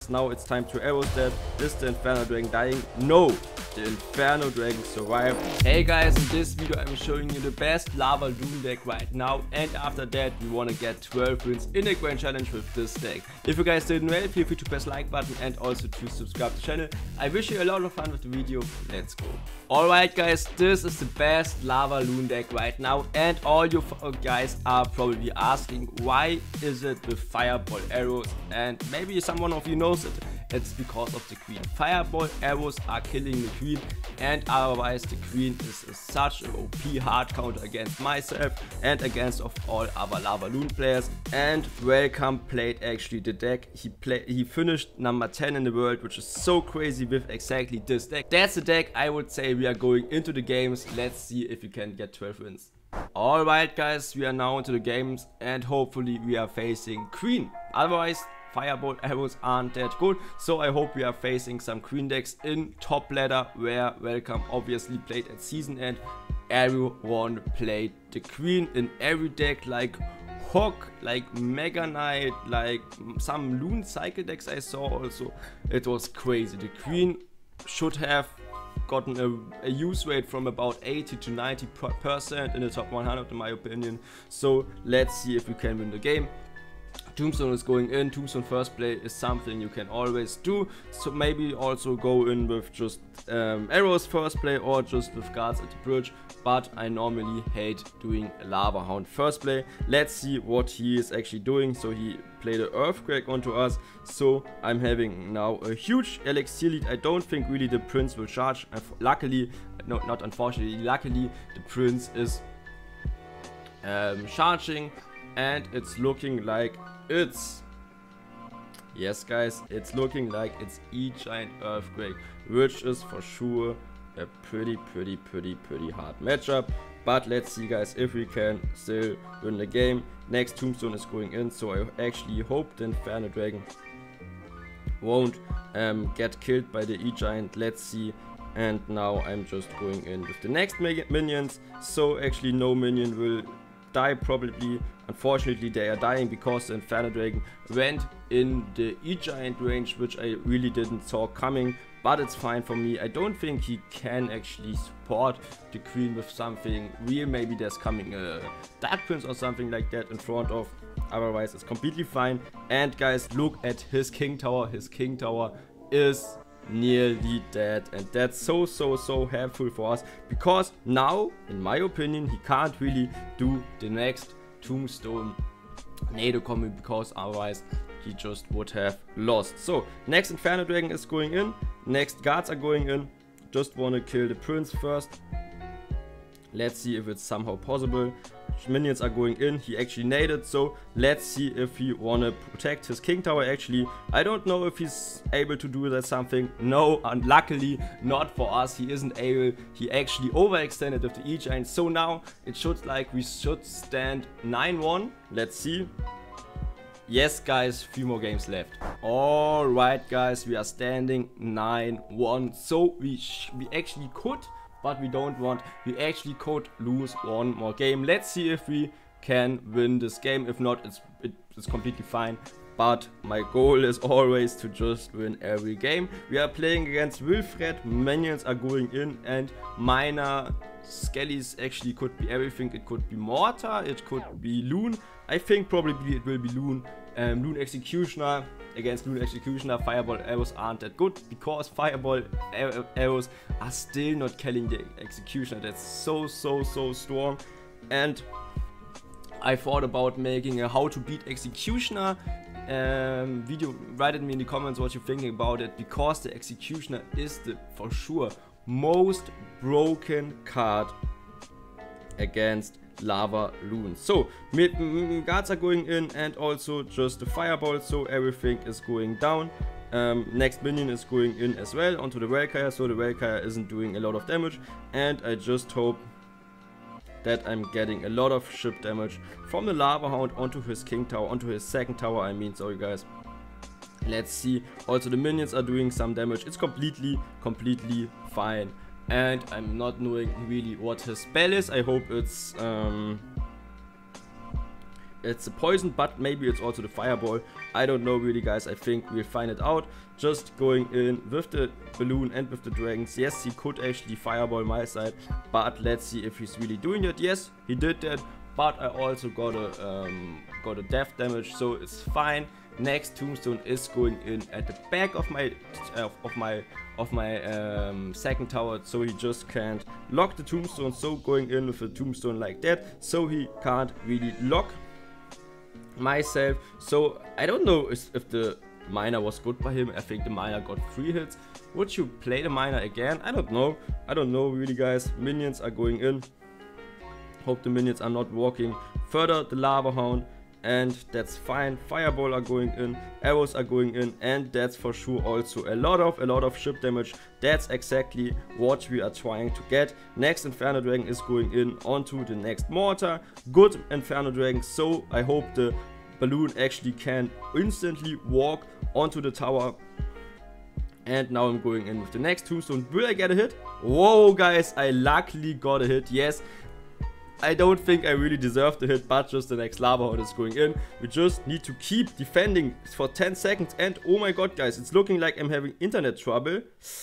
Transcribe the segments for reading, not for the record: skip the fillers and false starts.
Now it's time to arrows that. Is the Inferno Dragon dying? No! The Inferno Dragon survived. Hey guys, in this video I'm showing you the best Lava Loon deck right now, and after that we wanna get 12 wins in the Grand Challenge with this deck. If you guys didn't well, feel free to press like button and also to subscribe to the channel. I wish you a lot of fun with the video. Let's go. Alright guys, this is the best Lava Loon deck right now, and all you guys are probably asking, why is it with Fireball arrows? And maybe someone of you knows it. It's because of the Queen. Fireball arrows are killing the Queen, and otherwise the Queen is such an OP hard counter against myself and against of all other Lava Loon players. And Welcome played actually the deck. He finished number 10 in the world, which is so crazy with exactly this deck. That's the deck I would say we are going into the games. Let's see if we can get 12 wins. Alright guys, we are now into the games and hopefully we are facing Queen. Otherwise Fireball arrows aren't that good, so I hope we are facing some Queen decks in top ladder, where Welcome obviously played at season end. Everyone played the Queen in every deck, like Hawk, like Mega Knight, like some Loon cycle decks I saw also. It was crazy. The Queen should have gotten a use rate from about 80 to 90% in the top 100 in my opinion. So let's see if we can win the game. Tombstone is going in. Tombstone first play is something you can always do, so maybe also go in with just arrows first play or just with guards at the bridge, but I normally hate doing a Lava Hound first play. Let's see what he is actually doing. So he played an Earthquake onto us, so I'm having now a huge Elixir lead. I don't think really the Prince will charge. Luckily, no, not unfortunately, luckily the Prince is charging, and it's looking like yes guys, it's looking like it's E-Giant Earthquake, which is for sure a pretty hard matchup. But let's see guys if we can still win the game. Next Tombstone is going in, so I actually hope the Inferno Dragon won't get killed by the E-Giant. Let's see. And now I'm just going in with the next minions, so actually no minion will die probably. Unfortunately they are dying because the Inferno Dragon went in the E-Giant range, which I really didn't saw coming, but it's fine for me. I don't think he can actually support the Queen with something real. Maybe there's coming a Dark Prince or something like that in front of, otherwise it's completely fine. And guys, look at his King Tower. His King Tower is nearly dead, and that's so helpful for us, because now in my opinion he can't really do the next Tombstone Nado combo, because otherwise he just would have lost. So next Inferno Dragon is going in, next guards are going in. Just want to kill the Prince first. Let's see if it's somehow possible. Minions are going in. He actually naded, so let's see if he wanna protect his King Tower. Actually, I don't know if he's able to do that something. No, unluckily not for us. He isn't able. He actually overextended with the E-Giant. So now it should like we should stand 9-1. Let's see. Yes guys, few more games left. Alright guys, we are standing 9-1. So we actually could, but we don't want. We actually could lose one more game. Let's see if we can win this game. If not, it's completely fine. But my goal is always to just win every game. We are playing against Wilfred. Minions are going in, and minor Skellies actually could be everything. It could be Mortar, it could be Loon. I think probably it will be Loon. Loon Executioner. Against Loon Executioner, Fireball arrows aren't that good, because Fireball arrows are still not killing the Executioner. That's so strong. And I thought about making a how to beat Executioner video. Write at me in the comments what you're thinking about it, because the Executioner is the for sure most broken card against Lava Loon. So guards are going in, and also just the Fireball, so everything is going down. Next minion is going in as well onto the Valkyrie, so the Valkyrie isn't doing a lot of damage, and I just hope that I'm getting a lot of ship damage from the Lava Hound onto his King Tower, onto his second tower I mean, sorry guys. Let's see. Also the minions are doing some damage. It's completely fine. And I'm not knowing really what his spell is. I hope it's it's a poison, but maybe it's also the fireball. I don't know really, guys. I think we'll find it out. Just going in with the balloon and with the dragons. Yes, he could actually fireball my side, but let's see if he's really doing it. Yes, he did that, but I also got a death damage, so it's fine. Next tombstone is going in at the back of my second tower, so he just can't lock the tombstone. So going in with a tombstone like that, so he can't really lock myself. So I don't know if the miner was good by him. I think the miner got 3 hits. Would you play the miner again? I don't know really, guys. Minions are going in. Hope the minions are not walking further the lava hound, and that's fine. Fireball are going in, arrows are going in, and that's for sure also a lot of ship damage. That's exactly what we are trying to get. Next Inferno Dragon is going in onto the next mortar. Good Inferno Dragon, so I hope the balloon actually can instantly walk onto the tower. And now I'm going in with the next tombstone. Will I get a hit? Whoa, guys, I luckily got a hit. Yes, I don't think I really deserve the hit, but just the next lava hound is going in. We just need to keep defending for 10 seconds. And oh my god, guys, it's looking like I'm having internet trouble.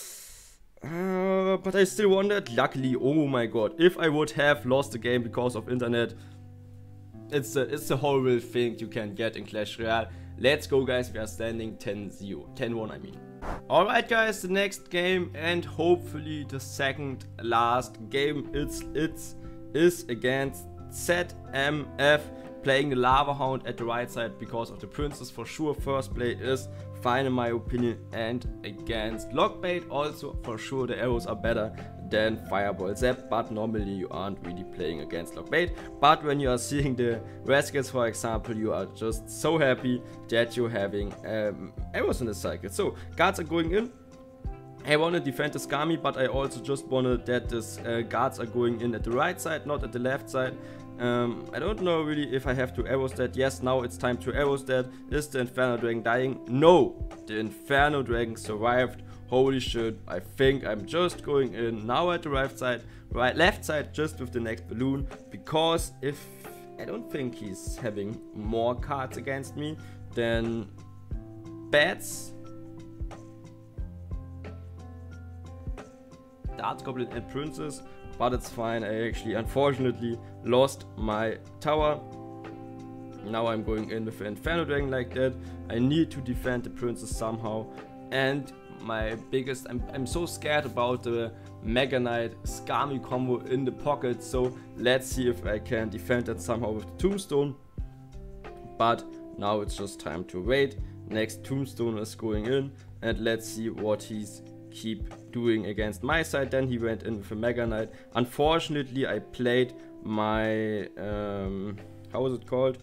But I still won that. Luckily, oh my god, if I would have lost the game because of internet, it's a horrible thing you can get in Clash Royale. Let's go, guys. We are standing 10-0. 10-1, I mean. Alright, guys, the next game, and hopefully the second last game, is against ZMF, playing the lava hound at the right side because of the princess. For sure first play is fine in my opinion, and against Lockbait also for sure the arrows are better than Fireball Zap, but normally you aren't really playing against Lockbait. But when you are seeing the Rascals, for example, you are just so happy that you're having arrows in the cycle. So guards are going in. I want to defend the Skami, but I also just wanted that this guards are going in at the right side, not at the left side. I don't know really if I have to arrows that. Yes, now it's time to arrows that. Is the Inferno Dragon dying? No, the Inferno Dragon survived. Holy shit, I think I'm just going in now at the left side, just with the next balloon, because if I don't think he's having more cards against me than bats, Dart Goblin and Princess, but it's fine. I actually unfortunately lost my tower. Now I'm going in with the Inferno Dragon like that. I need to defend the Princess somehow, and my biggest, I'm so scared about the Mega Knight Skami combo in the pocket, so let's see if I can defend that somehow with the Tombstone. But now it's just time to wait. Next Tombstone is going in, and let's see what he's keep doing against my side. Then he went in with a Mega Knight. Unfortunately, I played my how is it called?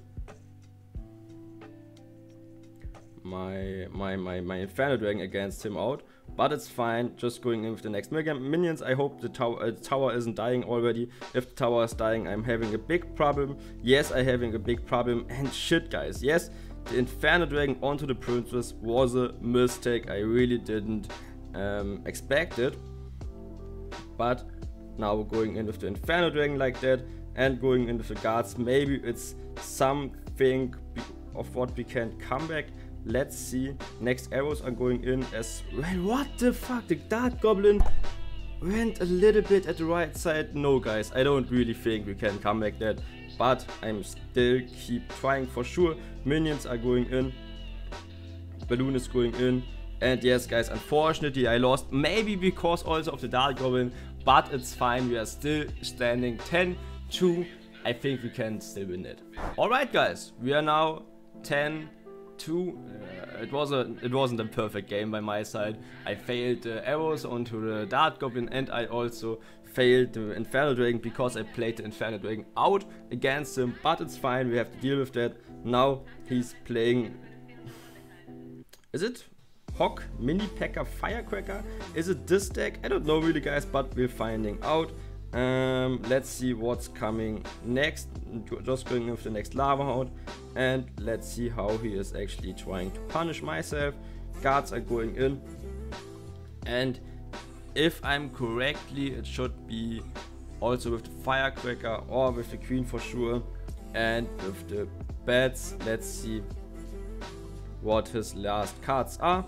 My Inferno Dragon against him out, but it's fine. Just going in with the next minions. I hope the tower isn't dying already. If the tower is dying, I'm having a big problem. Yes, I'm having a big problem. And shit, guys, yes, the Inferno Dragon onto the Princess was a mistake. I really didn't expect it, but now we're going in with the Inferno Dragon like that, and going in with the guards. Maybe it's something of what we can come back. Let's see. Next arrows are going in as well. What the fuck? The Dart Goblin went a little bit at the right side. No, guys, I don't really think we can come back that, but I'm still keep trying for sure. Minions are going in. Balloon is going in. And yes, guys, unfortunately I lost, maybe because also of the Dart Goblin, but it's fine. We are still standing 10-2. I think we can still win it. Alright, guys, we are now 10-2. It wasn't a perfect game by my side. I failed the arrows onto the Dart Goblin, and I also failed the Inferno Dragon because I played the Inferno Dragon out against him, but it's fine. We have to deal with that. Now he's playing, is it Hawk Mini Packer Firecracker? Is it this deck? I don't know really, guys, but we're finding out. Let's see what's coming next. Just going with the next lava hound, and let's see how he is actually trying to punish myself. Guards are going in, and if I'm correctly, it should be also with the Firecracker or with the Queen for sure, and with the bats. Let's see what his last cards are.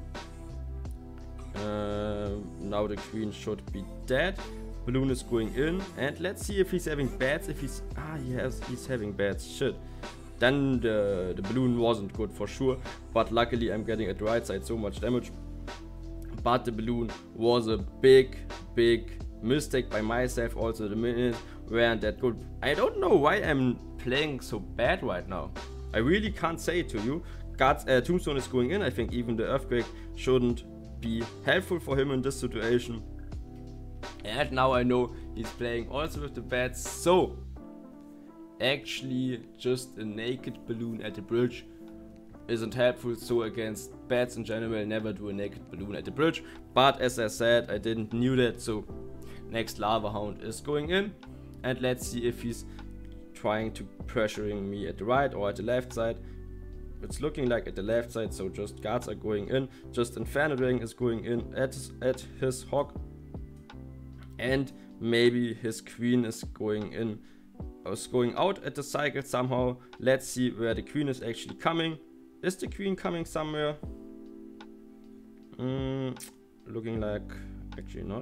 Now the queen should be dead. Balloon is going in, and let's see if he's having bats. If he's he's having bats. Shit. Then the balloon wasn't good for sure, but luckily I'm getting at the right side so much damage. But the balloon was a big mistake by myself. Also the minions weren't that good. I don't know why I'm playing so bad right now. I really can't say it to you. Tombstone is going in. I think even the earthquake shouldn't be helpful for him in this situation. And now I know he's playing also with the bats. So actually just a naked balloon at the bridge isn't helpful. So against bats in general, never do a naked balloon at the bridge. But as I said, I didn't knew that. So next Lava Hound is going in, and let's see if he's trying to pressuring me at the right or at the left side. It's looking like at the left side, so just guards are going in. Just Inferno Dragon is going in at his hog, and maybe his queen is going in, or is going out at the cycle somehow. Let's see where the queen is actually coming. Is the queen coming somewhere? Looking like actually not.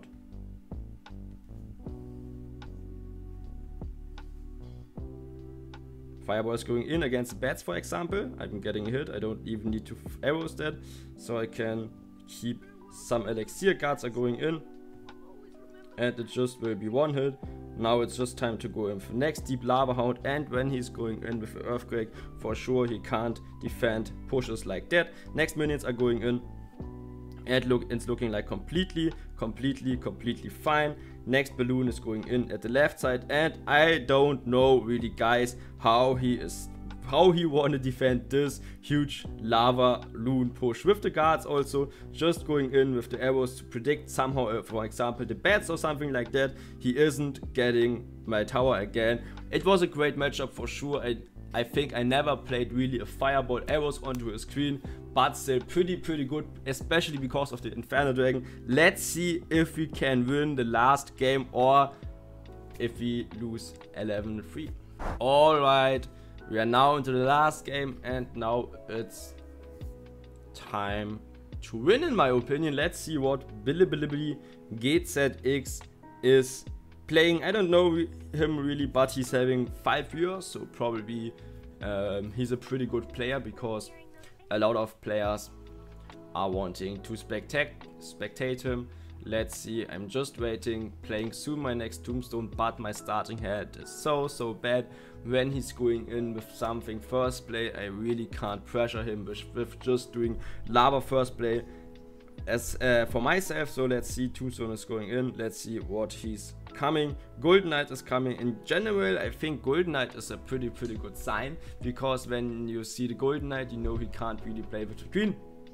Fireball is going in against the bats, for example. I'm getting hit. I don't even need to arrows that, so I can keep some elixir. Guards are going in, and it just will be one hit. Now it's just time to go in for next Deep Lava Hound, and when he's going in with the earthquake, for sure he can't defend pushes like that. Next minions are going in, and it's looking like completely fine. Next balloon is going in at the left side, and I don't know really, guys, how he wanna defend this huge lava loon push with the guards. Also just going in with the arrows to predict somehow, for example, the bats or something like that. He isn't getting my tower again. It was a great matchup for sure. I think I never played really a fireball arrows onto a screen, but still pretty good, especially because of the Inferno Dragon. Let's see if we can win the last game or if we lose 11-3. Alright, we are now into the last game, and now it's time to win, in my opinion. Let's see what Bilibili GZX is playing. I don't know him really, but he's having 5 viewers, so probably he's a pretty good player, because a lot of players are wanting to spectate him. Let's see, I'm just waiting, playing soon my next Tombstone, but my starting hand is so bad. When he's going in with something first play, I really can't pressure him with just doing lava first play. As for myself, so let's see, Tombstone is going in, let's see what he's coming. Golden Knight is coming. In general, I think Golden Knight is a pretty good sign, because when you see the Golden Knight, you know he can't really play with the queen.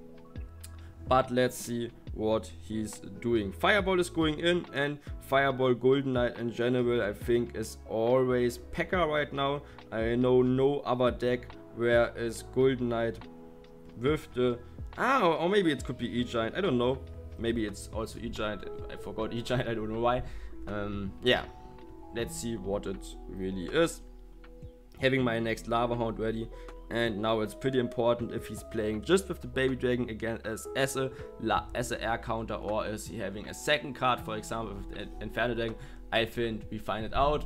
But let's see what he's doing. Fireball is going in, and Fireball Golden Knight in general, I think, is always P.E.K.K.A right now. I know no other deck where is Golden Knight with the or maybe it could be E-Giant, I don't know. Maybe it's also E-Giant. I forgot E-Giant, I don't know why. Yeah, let's see what it really is. Having my next Lava Hound ready, and now it's pretty important if he's playing just with the Baby Dragon again as a air counter, or is he having a second card, for example with the Inferno Dragon. I think we find it out.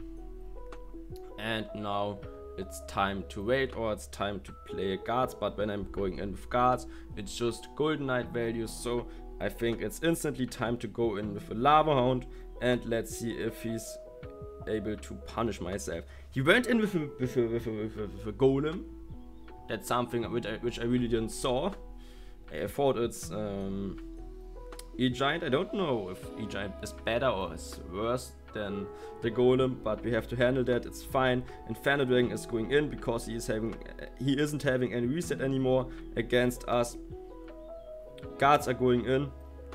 And now it's time to wait, or it's time to play guards. But when I'm going in with guards, it's just Golden Knight values, so I think it's instantly time to go in with a Lava Hound, and let's see if he's able to punish myself. He went in with a Golem. That's something which I really didn't saw. I thought it's E-Giant. I don't know if E-Giant is better or is worse than the Golem, but we have to handle that. It's fine. Inferno Dragon is going in because he isn't having any reset anymore against us. Guards are going in,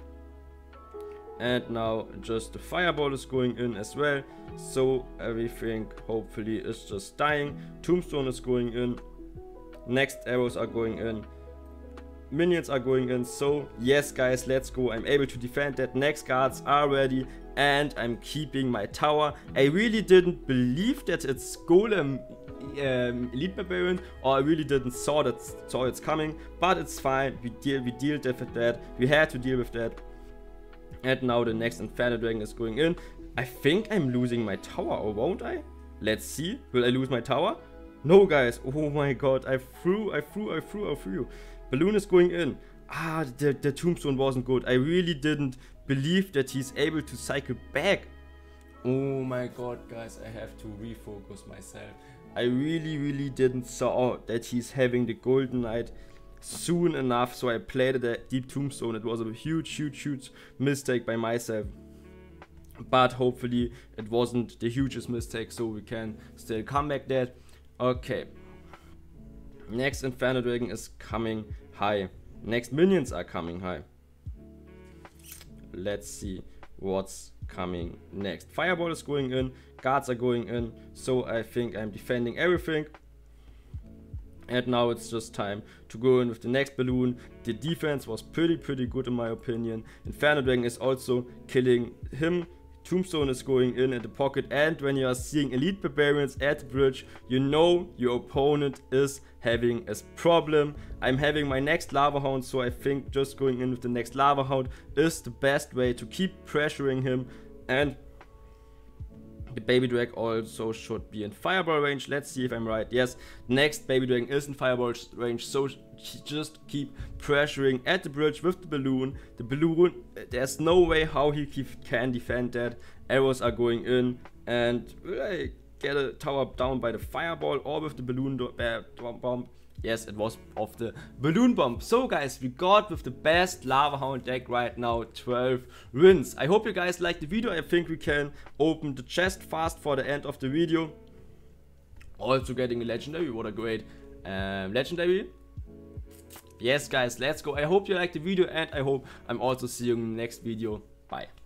and now just the Fireball is going in as well, so everything hopefully is just dying. Tombstone is going in, next arrows are going in, minions are going in. So yes guys, let's go. I'm able to defend that. Next guards are ready, and I'm keeping my tower. I really didn't believe that it's Golem. Elite Barbarian, or I really didn't saw it's coming, but it's fine. We dealt with that. We had to deal with that. And now the next Inferno Dragon is going in. I think I'm losing my tower, or won't I? Let's see. Will I lose my tower? No, guys. Oh my god. I threw. Balloon is going in. Ah, the tombstone wasn't good. I really didn't believe that he's able to cycle back. Oh my god, guys. I have to refocus myself. I really didn't saw that he's having the Golden Knight soon enough, so I played a deep tombstone. It was a huge mistake by myself, but hopefully it wasn't the hugest mistake, so we can still come back that. Okay, next Inferno Dragon is coming high, next minions are coming high. Let's see what's coming next. Fireball is going in, guards are going in, so I think I'm defending everything. And now it's just time to go in with the next balloon. The defense was pretty good in my opinion. Inferno Dragon is also killing him. Tombstone is going in the pocket, and when you are seeing Elite Barbarians at the bridge, you know your opponent is having a problem. I'm having my next Lava Hound, so I think just going in with the next Lava Hound is the best way to keep pressuring him. And the Baby Dragon also should be in Fireball range. Let's see if I'm right. Yes, next Baby Dragon is in Fireball range, so just keep pressuring at the bridge with the balloon. The balloon, there's no way how he can defend that. Arrows are going in, and will I get a tower down by the Fireball or with the balloon bomb? Yes, it was off the balloon bomb. So guys, we got with the best Lava Hound deck right now 12 wins. I hope you guys liked the video. I think we can open the chest fast for the end of the video. Also getting a legendary. What a great legendary. Yes guys, let's go. I hope you liked the video, and I hope I'm also seeing you in the next video. Bye.